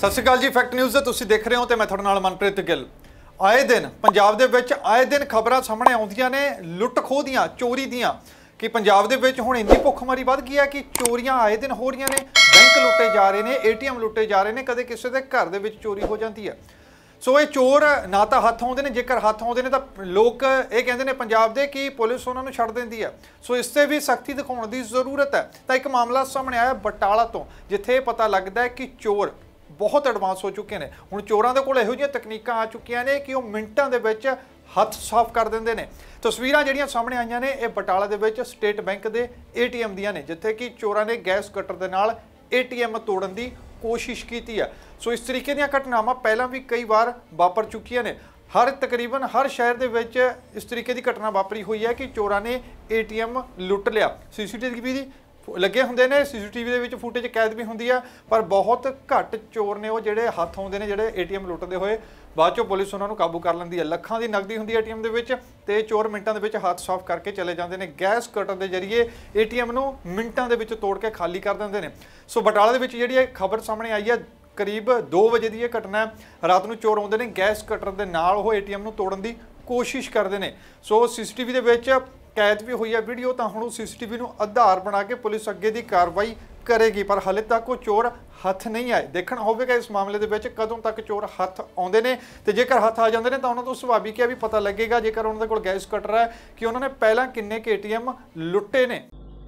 सत श्री अकाल जी। Fact news तुसीं देख रहे हो तो मैं तुहाडे नाल मनप्रीत गिल। आए दिन पंजाब दे विच आए दिन खबरां सामने आउंदियां ने लुੱਟ ਖੋਹ ਦੀਆਂ चोरी ਦੀਆਂ कि पंजाब दे विच हुण इन्नी भुखमरी वध गई है कि चोरियां आए दिन हो रही ने। बैंक लुੱਟੇ जा रहे हैं, ATM लुੱਟੇ जा रहे हैं, कदे किसी के घर दे विच चोरी हो जाती है। सो ये चोर ना तो हत्थ आउंदे ने, जेकर हत्थ आउंदे ने तो लोग ये कहते हैं पंजाब दे कि पुलिस उन्होंने छड्ड दिंदी है। सो इस ते भी सख्ती दिखाउण दी जरूरत है। तो एक मामला सामने आया बटाला तो, जिथे पता लगता है कि चोर बहुत एडवांस हो चुके हैं। हुण चोरां दे कोल इहो जिहियां तकनीकां आ चुकियां ने कि वह मिंटां दे विच हत्थ साफ कर देंदे ने। तस्वीरां जिहड़ियां सामने आईयां ने ये बटाला दे विच स्टेट बैंक के ATM दियां ने, जिथे कि चोरां ने गैस कटर दे नाल ATM तोड़न की कोशिश की है। सो इस तरीके दी घटनावां पहलां भी कई बार वापर चुकियां ने। तकरीबन हर शहर दे विच इस तरीके की घटना वापरी हुई है कि चोरां ने ATM लुੱਟ लिया। CCTV दी लगे होंदे ने, CCTV दे विच फुटेज कैद भी होंदी है, पर बहुत घट चोर ने वो जिहड़े हत्थ आउंदे ने, जिहड़े ATM लुੱਟਦੇ होए बाद चों पुलिस उन्होंने काबू कर लैंदी है। ਲੱਖਾਂ ਦੀ नगदी होंदी है ATM दे विच ते चोर मिंटां दे विच हत्थ साफ करके चले जाते हैं। गैस कटर के जरिए ATM नूं मिंटां दे विच तोड़ के खाली कर देंदे ने। सो बटाला दे विच जिहड़ी खबर सामने आई है, करीब 2 वजे की यह घटना है। रात को चोर आउंदे ने, गैस कटर के नाल वो ATM नूं तोड़न की कोशिश करते हैं। सो CCTV दे विच कैद भी हुई है वीडियो, तो हुण CCTV नूं आधार बना के पुलिस अगे की कार्रवाई करेगी, पर हाले तक वो चोर हत्थ नहीं आए। देखना होगा इस मामले दे विच कदों तक चोर हत्थ आउंदे ने, ते जेकर हत्थ आ जांदे ने तो उन्हां तों सुभाविक है भी पता लगेगा, जेकर उन्हां दे कोल गैस कटर है, कि उन्होंने पहलां किन्ने के ATM लुੱਟੇ ने।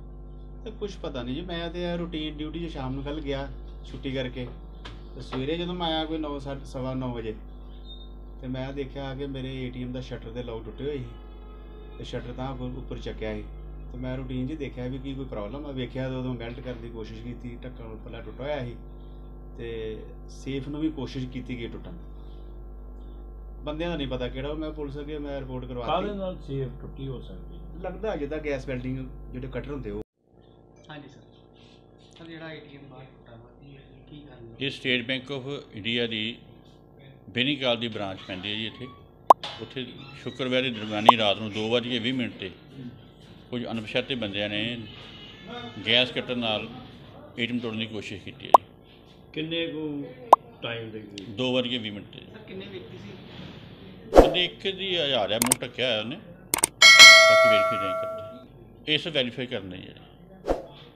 तो कुछ पता नहीं जी, मैं तो रूटीन ड्यूटी शाम को कल गया छुट्टी करके, तो सवेरे जो मैं आया कोई 9:15 बजे, तो मैं देखा कि मेरे ATM का शटर के लॉक टुटे हुए ही, तो शटर तो उपर चक्या ही। तो मैं रूटीन जी देखा भी कि कोई प्रॉब्लम है, वेख्या तो उदों बेल्ट करने की कोशिश की, ढक्कन उपरला टुटा होया ही, तो सेफ नूं भी कोशिश की गई टुटन। बंदे का नहीं पता किहड़ा, मैं पुलिस अगे मैं रिपोर्ट करवा काहदे नाल सेफ टुटी हो सकदी लगदा जिद्दां गैस वेल्डिंग जिहड़े कटर हुंदे वो। हाँ जी सर जिहड़ा ATM बाहर टुटा वा की करना ये स्टेट बैंक ऑफ इंडिया की बेनीकाल की ब्रांच पैंदी है जी। इत्थे उत्थे शुक्रवार की दरम्यानी रात को 2:20 ते कुछ अनपछाते बंदियां ने गैस कटर नाल ATM तोड़ने की कोशिश की है जी। किन्ने को टाइम दे 2:20 ते सर किन्ने व्यक्ति सी? बंदे एक दी हज़ार है, मूँह ढक्या है उन्हें, बाकी वेरीफाई नहीं करते, इस वेरीफाई करना ही है।